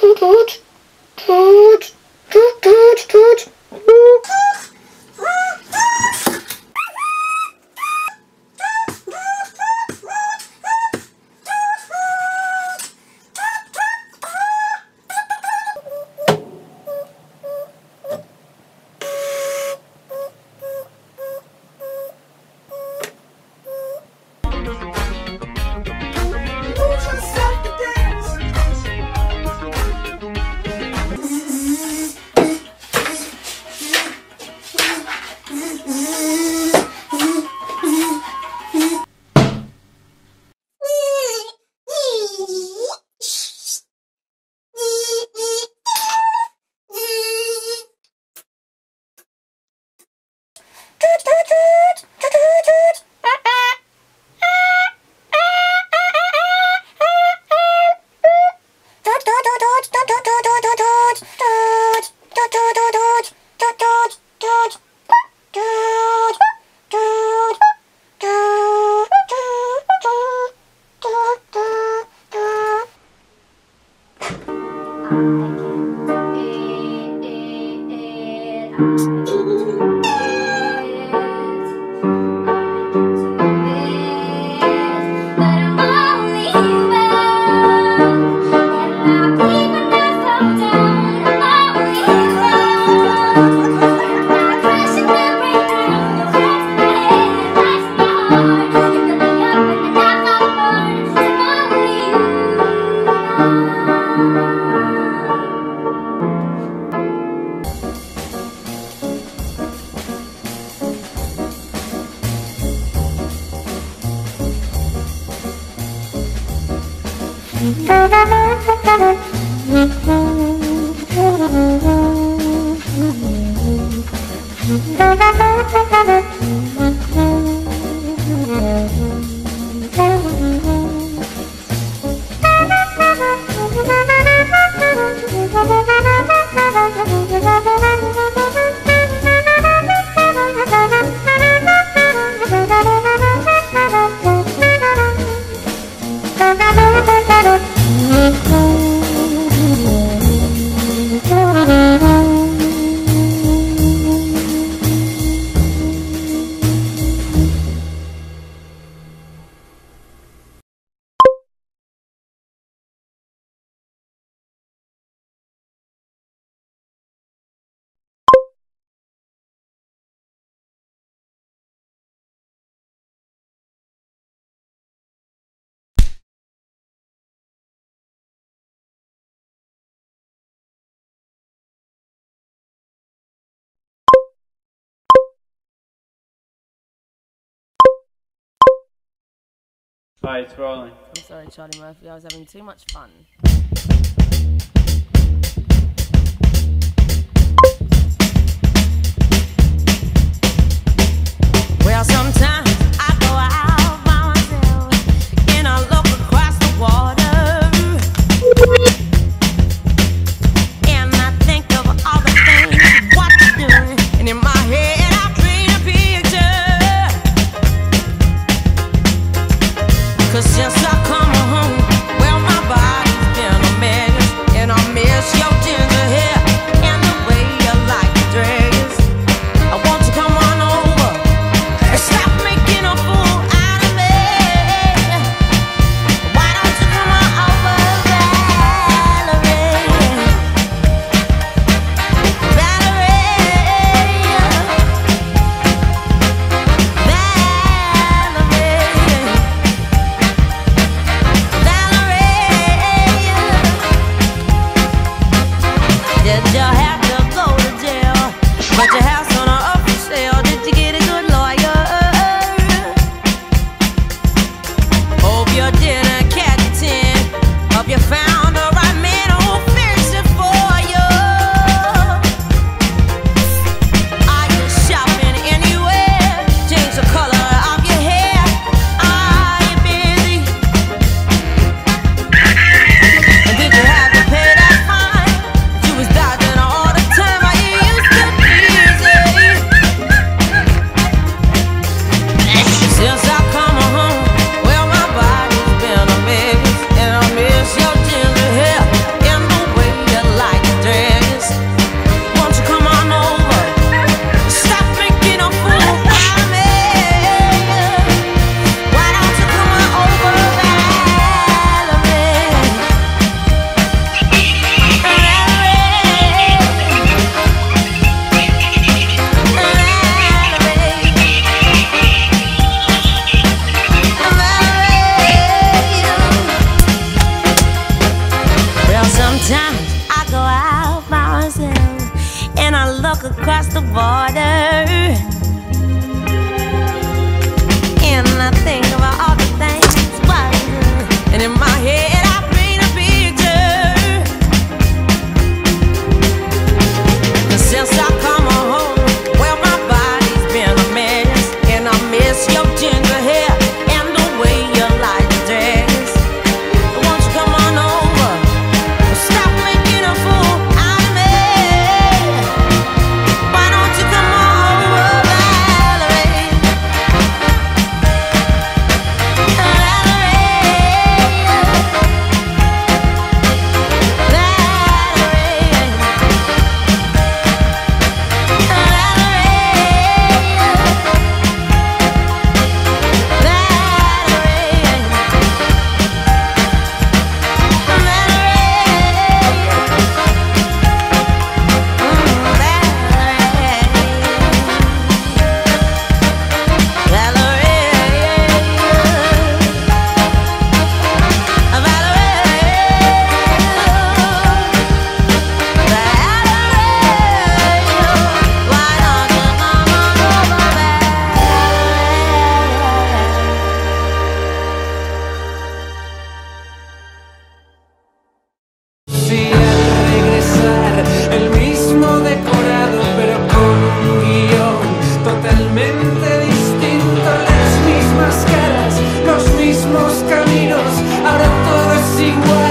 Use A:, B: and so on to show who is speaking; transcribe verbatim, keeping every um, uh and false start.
A: Hi, it's rolling.
B: I'm sorry, Charlie Murphy. I was having too much fun. Well, sometimes I go out by myself and I look across the water and I think of all the things what you're doing, and in my head I paint a picture. 'Cause since I come home, well, my body's been when I look across the border, and I think about all the things, and in my head I paint a picture. Since I come home, well, my body's been a mess, and I miss your ginger hair and the way you like to dress. Won't you come on over? Stop making a fool out of me. Why don't you come on over, Valerie?
C: Distinto, las mismas caras, los mismos caminos, ahora todo es igual.